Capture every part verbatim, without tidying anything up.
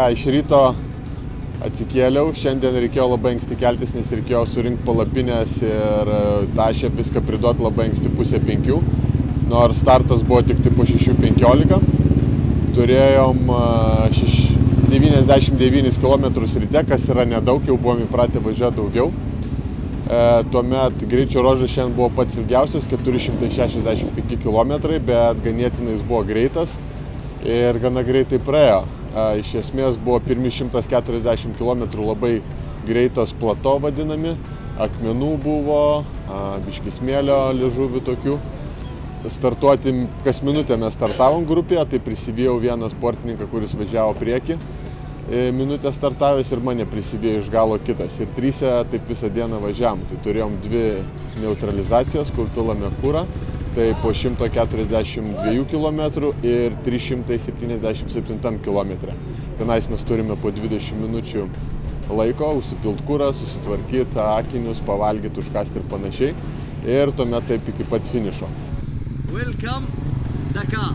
ką, iš ryto atsikėliau, šiandien reikėjo labai anksti keltis, nes reikėjo surinkti palapinės ir tašę viską priduoti labai anksti pusę penkių, nors startas buvo tik po šešių penkiolika. Turėjom devyniasdešimt devynis kilometrus ryte, kas yra nedaug, jau buvom įpratę važiuoti daugiau. E, tuomet greičio ruožas šiandien buvo pats ilgiausias, keturi šimtai šešiasdešimt penki kilometrai, bet ganėtinai jis buvo greitas ir gana greitai praėjo. E, iš esmės buvo pirmi šimtas keturiasdešimt kilometrų labai greitos plato vadinami, akmenų buvo, a, biški smėlio liežuvių tokių. Startuoti kas minutę mes startavom grupėje, tai prisivijau vieną sportininką, kuris važiavo prieki. Minutę startavęs ir mane prisibėjo iš galo kitas. Ir tryse taip visą dieną važiavom. Tai turėjom dvi neutralizacijas, kur pilame kurą. Tai po šimtą keturiasdešimt dviejų kilometrų ir trys šimtai septyniasdešimt septintam kilometre. Tenais mes turime po dvidešimt minučių laiko užsipilt kurą, susitvarkyti akinius, pavalgyti, užkasti ir panašiai. Ir tuomet taip iki pat finišo. Welcome, Dakar!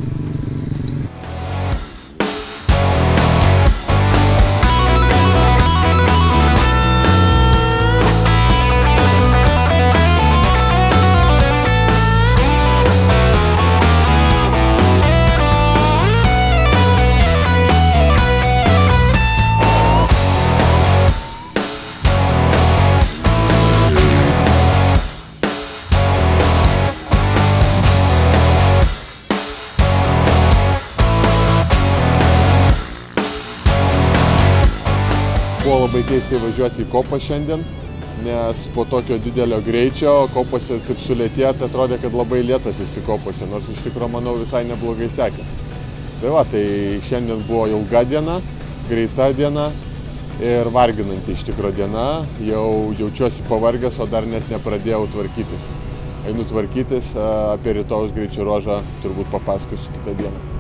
Buvo labai keistai važiuoti į kopą šiandien, nes po tokio didelio greičio kopose taip sulėtėti atrodė, kad labai lėtas esi kopose, nors iš tikrųjų, manau, visai neblogai sekės. Tai va, tai šiandien buvo ilga diena, greita diena ir varginanti iš tikrųjų diena. Jau jaučiuosi pavargęs, o dar net nepradėjau tvarkytis. Einu tvarkytis, apie rytojaus greičio ruožą turbūt papasakosiu kitą dieną.